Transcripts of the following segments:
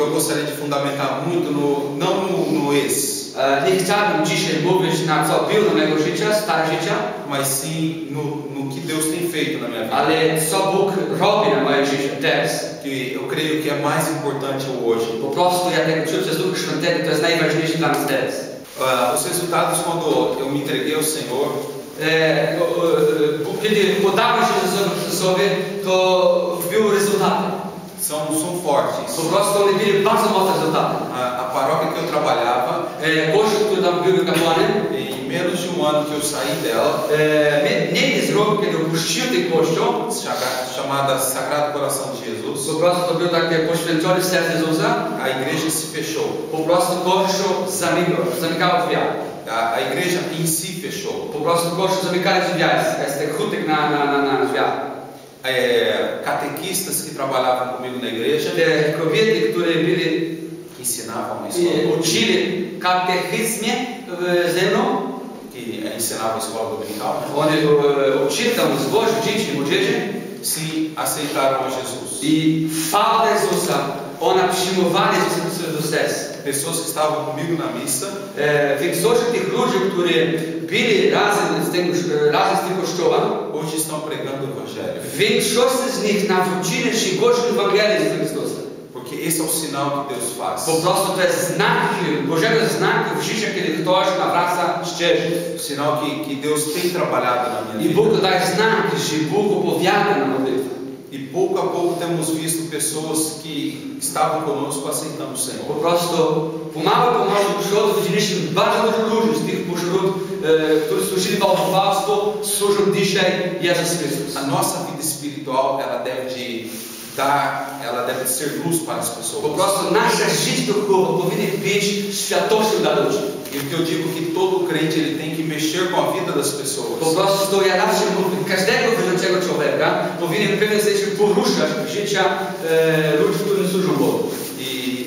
eu gostaria de fundamentar muito não no ex, Nie chciałbym dzisiaj mówić na co było mego życia, stare życia, mas sim no que Deus tem feito na minha vida. ale co Bóg robi na moje życie teraz. Que eu creio que é mais importante hoje. Po prostu ja tego czuję przez Ducha Świętego, to jest najważniejsze dla nas teraz. Os resultados quando eu me entreguei ao Senhor, Kiedy podałem się Jezusowi, to były rezultaty. são fortes. Po prostu one były bardzo mocne rezultaty. A paróquia que eu trabalhava, Kościół, który tam był kapłanem, em menos de ano que eu saí dela, mniej niż rok, kiedy opuściłem ten kościół, chamada Sagrado Coração de Jesus, po prostu to był taki poświęcony serce Jezusa, a igreja se fechou. po prostu kościół zamykał drzwi. A igreja em si fechou. Po prostu kościół zamykał drzwi, jest ten chutek na drzwiach. Catequistas que trabalhavam comigo na igreja, Te kobiety, które byli que ensinavam a escola, uczyli katechizmie ze mną, que ensinavam a escola dominical, oni uczyli tam zbożu, dzieci, młodzieży se aceitaram a Jesus. i fala Jezusa, ona przyjmowali Jezusa do serca. Pessoas que estavam comigo na missa, Większość tych ludzi, którzy byli razem z tym kościołem, hoje estão pregando o Evangelho. większość z nich nawrócili się głośno Ewangelii z Chrystusa. Porque esse é o sinal que Deus faz. Po prostu to jest znak, Bożego znaku w życiu, kiedy ktoś nawraca szczerze. O sinal que Deus tem trabalhado na minha I vida. Bóg daje znak, że Bóg opowiada na modlitwę. E pouco a pouco temos visto pessoas que estavam conosco aceitando o Po Senhor. prostu pomału do przodu widzieliśmy bardzo dużo ludzi z tych pośród, którzy służyli bałwochwalstwu, służą dzisiaj Jezus Chrystus. A nossa vida espiritual, ela deve ser luz para as Po pessoas. prostu nasze życie duchowe powinno być światłością dla ludzi. E o que eu digo que todo crente ele tem que mexer com a vida das Po pessoas. prostu ja zawsze mówię, każdego wierzącego człowieka powinien w pewnym sensie poruszać życia ludzi, którym służą Bogu. E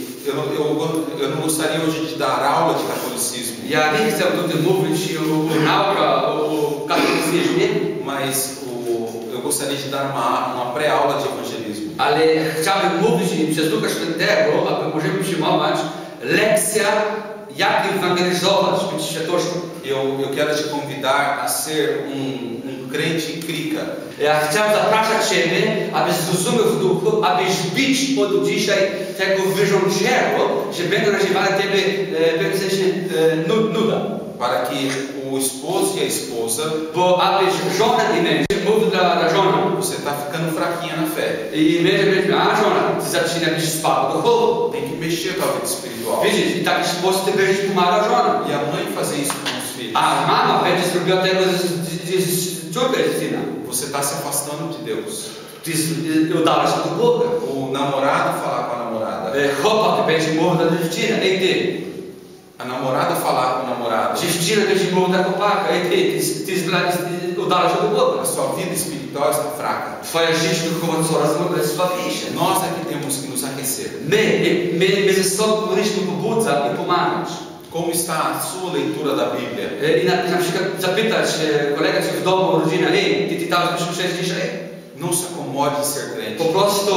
eu não gostaria hoje de dar aula de catolicismo, Ja nie chcę tutaj mówić o nauce o katolicyzmie, mas eu gostaria de dar uma pré-aula de evangelismo. ale chciałbym mówić przez Ducha Świętego, aby możemy przyjmować lekcja, jak ewangelizować, być światłością. Eu quero te convidar a ser crente crica. Ja chciałem zapraszać Ciebie, abyś zrozumiał w duchu, abyś być od dzisiaj tego wyrządzego, że będą nazywali Ciebie w pewnym sensie nuda. Para que o esposo e a esposa, Bo abyś żona i męż mówił dla żony. você está ficando fraquinha na fé. I męż będzie, a żona, ty zaczyna być słabo duchowo. Tem que mexer com a vida espiritual. Widzisz, i taki sposób ty będziesz pomagał żonom. E a mãe fazer isso com os filhos. A mama będzie zrobiła tego z córką, z syna. Você está se afastando de Deus. Ty udałeś się do Boga. O namorado falar com a namorada. Chłopak będzie mówił do dziewczyny, ej ty. A namorada falar com o namorado. Dziewczyna będzie mówił do chłopaka, ej ty udałeś się do Boga. A sua vida espiritual está fraca. Twoje życie duchowe coraz jest słabniejsze. Nós é que temos que nos aquecer. My ze sobą powinniśmy pobudzać i pomagać. Como está a sua leitura da Bíblia? I na przykład zapytać kolegę czy w domu, rodzinę, ej, ty czytałeś Pierwszą dzisiaj? Não se acomode em ser Po crente. prostu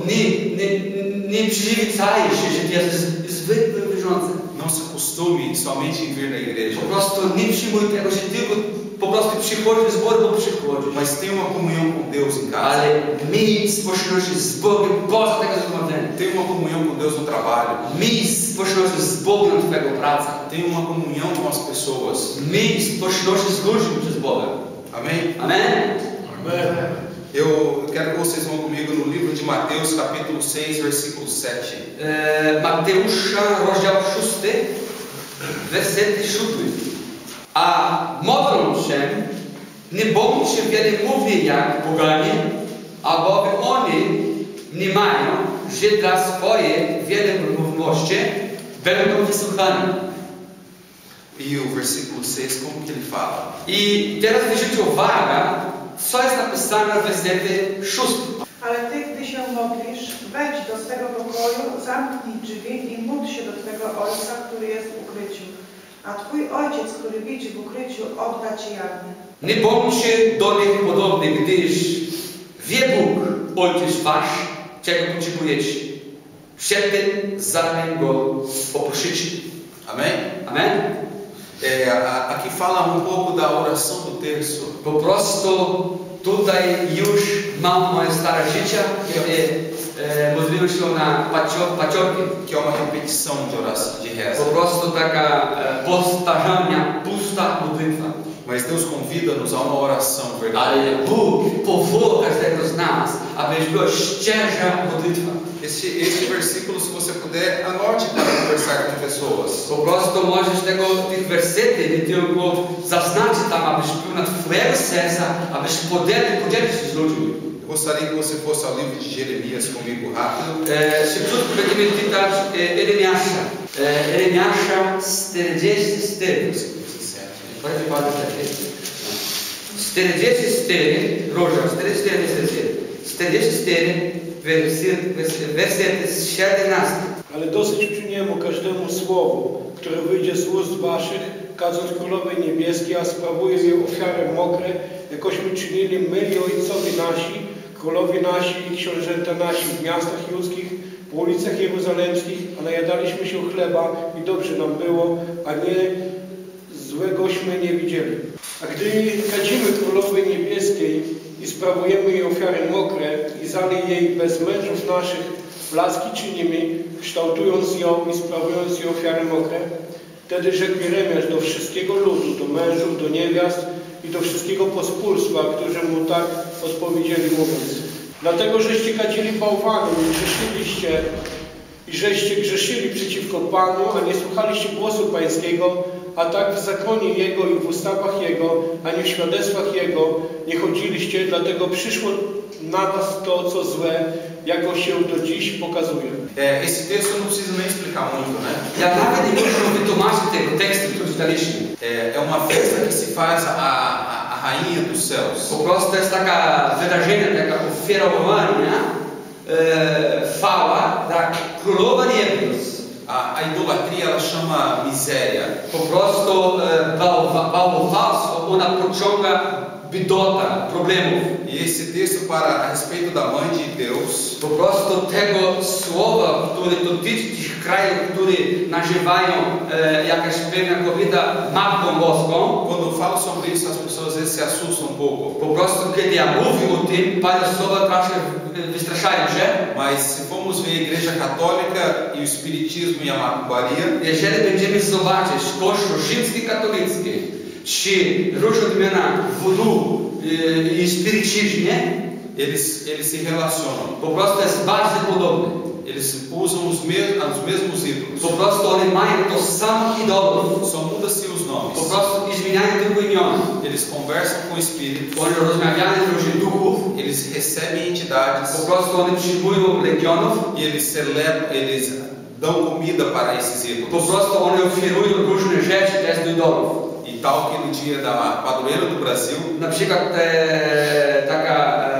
nie przyzwyczaj się, że ty jesteś zwykłym wierzącym. Não se acostume somente em vir na igreja. Po prostu nie przyjmuj tego, że tylko po prostu przychodzi z zboru, bo przychodzi. Mas tenha uma comunhão com Deus em casa. Ale miej społeczność z Bogiem poza tego zgromadzenia. Tenha uma comunhão com Deus no trabalho. Miej społeczność z Bogiem w twojego pracy. Tenha uma comunhão com as pessoas. Miej społeczność z ludźmi przez Boga. Amém? Amen? Eu quero que vocês vão comigo no livro de Mateus, capítulo 6, versículo 7. Mateusza, rozdział 6, werset 7. A modląc się, nie bądźcie wielomówni jak poganie, albowiem oni nie mają, że dla swojej wielomówności będą wysłuchani. E o versículo 6, como que ele fala? I teraz weźcie uwagę, co jest napisane w wersecie 6. Ale ty, gdy się modlisz, wejdź do swego pokoju, zamknij drzwi i módl się do twego Ojca, który jest w ukryciu. A twój Ojciec, który widzi w ukryciu, odda ci jawnie. Nie bądźcie do nich podobni, gdyż wie Bóg, Ojciec wasz, czego potrzebujecie, przedtem zanim go poprosicie. Amém? Amen? Aqui fala um pouco da oração do terço. Po prostu tutaj już mam moje stare życie, kiedy modliłem się na paciorki. Que é uma repetição de oração, de reza. Po prostu taka powtarzania, pusta modlitwa. Mas Deus convida-nos a uma oração verdadeira. Ale Bóg powoła każdego z nas, aby była szczerza modlitwa. Este versículo, se você puder, anote para conversar com pessoas. Po prostu możesz tych wersety nie tylko zaznaczyć tam, abyś był na twojego serca, abyś podzielić się z ludźmi. Gostaria que você fosse ao livro de Jeremias comigo rápido. Szybciutko będziemy czytać Jeremiasza. Jeremiasza 44. Pode falar aqui. 44, rozdział 44, werset 17. Ale dosyć uczyniemu każdemu słowu, które wyjdzie z ust waszych, kadząc Królowej Niebieskiej, a sprawuje jej ofiarę mokre, jakośmy czynili my i ojcowie nasi, królowie nasi i książęta nasi w miastach judzkich, po ulicach jeruzalemskich, a najadaliśmy się chleba i dobrze nam było, a nie złegośmy nie widzieli. A gdy kadzimy Królowej Niebieskiej i sprawujemy jej ofiary mokre i zali jej bez mężów naszych blaski czynimy, kształtując ją i sprawując jej ofiary mokre, wtedy rzekł Jeremiasz do wszystkiego ludu, do mężów, do niewiast i do wszystkiego pospólstwa, którzy mu tak odpowiedzieli, mówiąc: dlatego, żeście kadzili bałwanom i grzeszyliście, i żeście grzeszyli przeciwko Panu, a nie słuchaliście głosu Pańskiego, a tak w zakonie Jego i w ustawach Jego, ani w świadectwach Jego nie chodziliście, dlatego przyszło na was to, co złe, jako się do dziś pokazuje. Esse texto eu não preciso nem explicar muito, né? Ja nawet nie muszę wytłumaczyć tego tekstu, który czytaliśmy. É uma festa que se faz a rainha dos céus. Po prostu jest taka wydarzenie, taka ofiarowania, chwała dla Królowa Niebios. A idolatria ela chama miséria. Po prostu bałwochwalstwo, ona pociąga bidota, problemów. E esse texto para a respeito da mãe de Deus. Po prostu tego słowa, które dotyczy tych krajów, które nazywają jakaś pewna kobieta Matką Boską. Quando eu falo sobre isso, as pessoas às vezes se assustam um pouco. Po prostu kiedy ja mówię o tym, parę słowa troszkę wystraszają się. Mas se formos ver a Igreja Católica e o Espiritismo e a macumbaria, Jeżeli będziemy zobaczyć Kościół rzymski katolicki, czy różne odmiana voodoo i spirytyzmie, eles se relacionam. po prostu jest bardzo podobny. Eles usam os mesmos ídolos. Po prostu oni mają to samo idolów. Só muda-se os Po nomes. prostu zmieniają tylko imiona. Eles conversam com espíritos. Oni rozmawiają z różnych duchów. Eles recebem entidades. Po prostu oni przyjmują legionów. E eles dão comida para esses Po ídolos. prostu oni oferują różne rzeczy też do idolów. E tal que no dia da padroeira do Brasil, Na przykład taka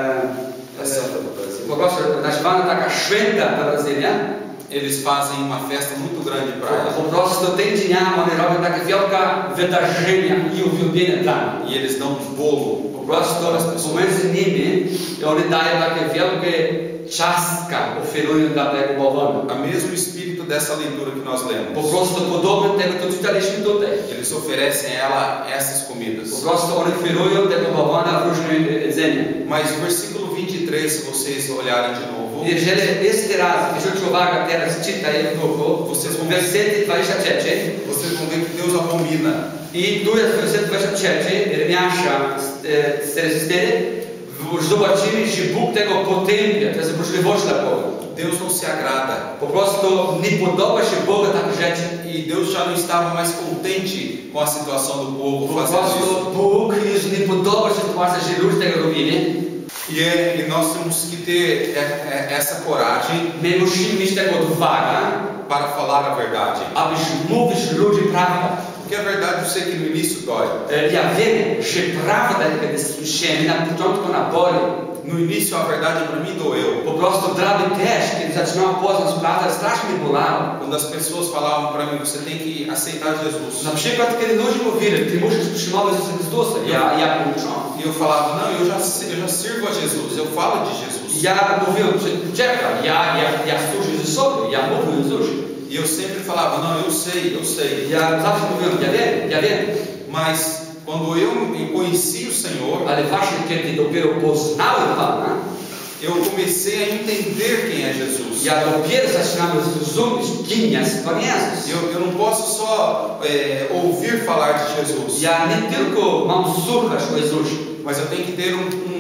po prostu nazywana taka święta w Brazylii. eles fazem uma festa muito grande para ela. Po prostu tym dniami oni robią takie wielkie wydarzenia i uwielbienia dla nich. E eles dão bolo Po para as prostu pessoas. pomiędzy nimi oni dają takie wielkie ciastka, oferują dla tego bałwana. O mesmo espírito dessa leitura que nós Po lemos. prostu podobne tego, co czytaliśmy tutaj. Eles oferecem a ela essas comidas. Po prostu oni oferują tego bałwana różne jedzenie. Mas o versículo 23, se vocês olharem de novo, Jeżeli jeszcze raz, zwróćcie uwagę, teraz czytaj w duchu, wersety 23. vocês vão ver que Deus abomina. I tu jest werset 23, Jeremiasza 44. Zobaczymy, że Bóg tego potępia, to jest złośliwość dla Boga. Deus não se agrada. Po prostu nie podoba się Boga takie rzeczy. E Deus já não estava mais contente com a situação do povo Po fazendo prostu isso. Bóg już nie podoba się sytuacja, że ludzie tego robili. E nós temos que ter essa coragem My musimy mieć tego odwagę, para falar a verdade. abyś mówić ludziom prawdę. Porque a verdade eu sei que no início dói. Ja wiem, że prawda, kiedy słyszymy, na początku na boli. No início a verdade para mim doeu. Po prostu dla mnie też, kiedy zaczynałem poznać prawdę, strasznie mnie bolało. Quando as pessoas falavam para mim, você tem que aceitar Jesus. Na przykład, kiedy ludzie mówili, ty musisz przyjmować Jezusa Chrystusa, ja uczą. E eu falava, não, eu já sirvo a Jesus, eu falo de Jesus. Jesus. Ja mówiłem, że czekaj, ja służę Jezusowi, ja mówię Jezusie. E eu sempre falava, não, eu sei, eu sei. Ja zawsze mówiłem, ja wiem. Mas quando eu conheci o Senhor, Ale właśnie kiedy dopiero poznałem Pana, eu comecei a entender quem é Jesus. ja dopiero zaczynam zrozumieć, kim jest Pan Jezus. Eu não posso só ouvir falar de Jesus, Ja nie tylko mam słuchać o Jezusie, mas eu tenho que ter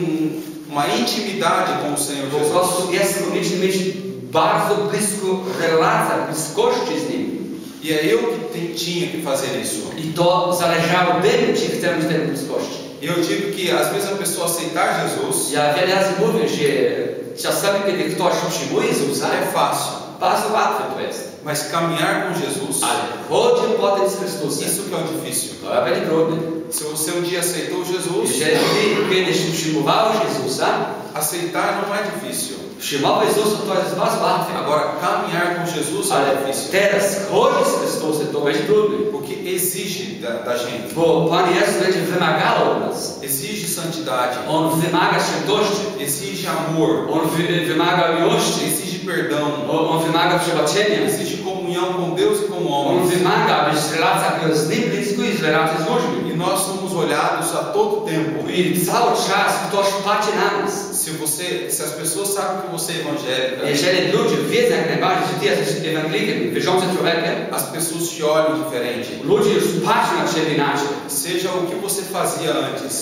uma intimidade com o Senhor po Jesus. prostu jest konieczne mieć bardzo relację, bliskości z Nim. E é eu que tinha que fazer isso. I to zależało ode mnie, czy chcę mieć tę bliskość. Eu digo que às vezes a pessoa aceitar Jesus Ja wiele razy mówię, że czasami kiedy ktoś przyjmuje Jezusa, é fácil, bardzo łatwe to jest. mas caminhar com Jesus, Ale chodzi potem z Chrystusem, isso que é o difícil. to będzie trudne. Se você dia aceitou Jesus, Jeżeli kiedyś przyjmowałeś Jezusa, aceitar não é difícil. przyjmować Jezusa to jest bardzo łatwe. Agora, caminhar com Jesus é Ale difícil, teraz chodzić z Chrystusem to będzie trudne. porque exige da gente, Bo Pan Jezus będzie wymagał od nas. exige santidade, On wymaga świętości, exige amor, On wymaga miłości, exige perdão, On wymaga przebaczenia, exige comunhão com Deus e com On homens. wymaga, abyś relacja była z Nim blisko i relacja z ludźmi. E nós somos olhados a todo tempo. I cały czas ktoś patrzy na nas. Se as pessoas sabem que você é evangélica, Jeżeli ludzie wiedzą jak najbardziej, że Ty jesteś ewangelikiem, wierzącym człowiekiem, as pessoas te olham diferente. ludzie już patrzą na Ciebie inaczej. Seja o que você fazia antes,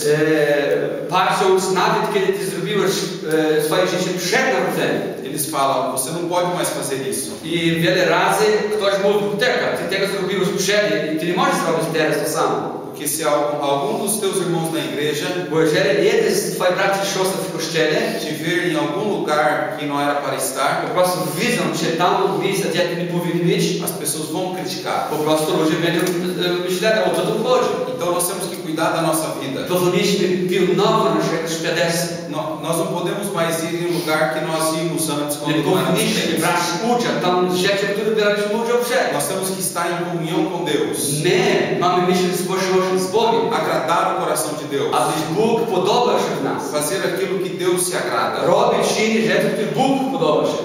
Patrząc nawet kiedy Ty zrobiłeś swoje życie przed narodzeniem. eles falam, você não pode mais fazer isso. I wiele razy ktoś mówi, Ty tego zrobiłeś przed i Ty nie możesz zrobić teraz to samo. Porque se algum dos teus irmãos na igreja Bo jeżeli jeden z Twoich braci i sióstr w kościele te ver em algum lugar que não era para estar, po prostu widzą Cię tam w miejscu, gdzie Ty nie powinien być, as pessoas vão criticar. po prostu ludzie będą myśleć, o co tu chodzi. Então nós temos que cuidar da nossa vida. Powinniśmy pilnować naszego świadectwa. Nós não podemos mais ir em um lugar que nós íamos antes Nie quando não éramos powinniśmy crentes. brać udział tam rzeczy, które braliśmy udział przed. Nós temos que estar em comunhão com Deus, My mamy mieć społeczność z Bogiem, agradar o coração de Deus, abyś Bóg podobał się w nas. fazer aquilo que Deus se agrada. Robić czyny rzeczy, które Bóg podoba się.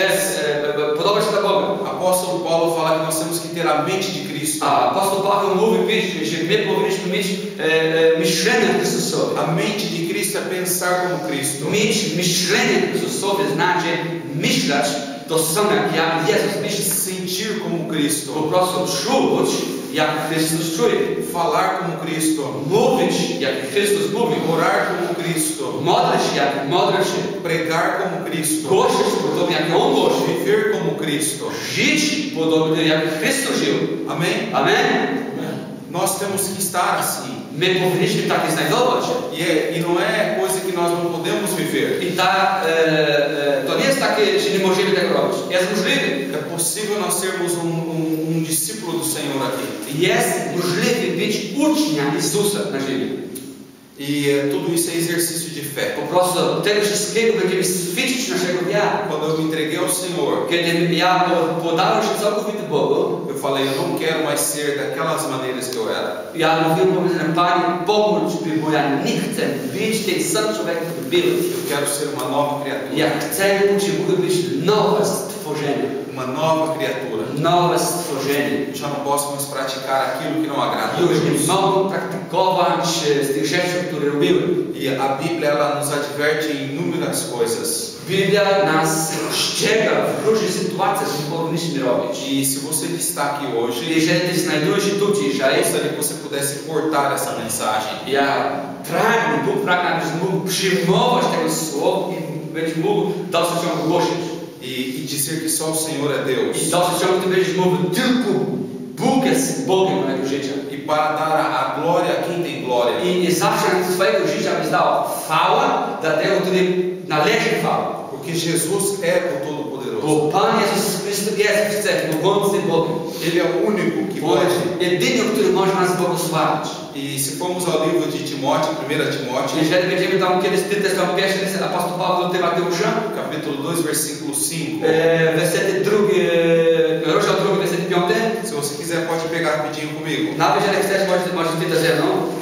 Podoba się dla Boga. Apóstolo Paulo fala que nós temos que ter a mente de Cristo. A apostoł Paweł mówi, że my powinniśmy mieć myślenie Chrystusowe. A mente de Cristo é pensar como Cristo. Mieć myślenie Chrystusowe znaczy myśleć to samo jak Jezus myśli. Sentir como Cristo. Po prostu czuć jak Chrystus czuje. Falar como Cristo. Mówić jak Chrystus mówi. Orar como Cristo. Modlić jak modlił się. Pregar como Cristo. Głosić podobnie jak On głosi. Viver como Cristo. Żyć podobnie jak Chrystus żył. Amém? Amen? Nós temos que estar assim. My powinniśmy takie znajdować. E não é coisa que nós não podemos viver. I to nie jest takie, że nie możemy tego robić. Jest możliwe. É possível nós sermos discípulo do Senhor aqui. Jest możliwe być ucznia Jezusa na ziemi. E tudo isso é exercício de fé. Po prostu tego wszystkiego będziemy ćwiczyć naszego wiary. Quando eu me entreguei ao Senhor, Kiedy ja podałem się całkowicie Bogu, eu falei, eu não quero mais ser daquelas maneiras que eu era. ja mówiłem, powiedziałem, Panie, pomóż mi, bo ja nie chcę być tym samym człowiekiem, który był. Eu quero ser uma nova criatura. Ja chcę być nowe stworzenie. Uma nova criatura. Nowe stworzenie. Já não posso mais praticar aquilo que não agrada a Już nie Deus. mogę praktykować z tych rzeczy, które robiłem. E a Bíblia ela nos adverte em inúmeras coisas. Biblia nas ściega w różnych sytuacjach, co powinniśmy robić. E se você está aqui hoje, Jeżeli Ty znajdujesz się tu dzisiaj, gostaria que você pudesse cortar essa mensagem. ja pragnę, Bóg pragnie, abyś mógł przyjmować tego słowa i będziesz mógł dalszy ciąg głosić. E dizer que só o Senhor é Deus. I dalszy ciąg Ty będziesz mówił, tylko Bóg jest Bogiem mojego życia. E para dar a glória a quem tem glória. I zawsze z Twojego życia byś dał chwałę dla tego, który należy chwała. Porque Jesus é o Todo-Poderoso. Bo Pan Jezus Chrystus jest wszechmogącym Bogiem. Ele é o único que On pode. jest jedyny, który może nas błogosławić. E se formos ao livro de Timóteo, 1 Timóteo, Jeżeli będziemy tam kiedyś czytać tam pierwszy list apostoł Paweł do Tymoteusza, capítulo 2, versículo 5. wersety drugi, rozdział drugi, werset 5. Se você quiser, pode pegar rapidinho comigo. Nawet jeżeli chcesz, możesz czytać ze mną.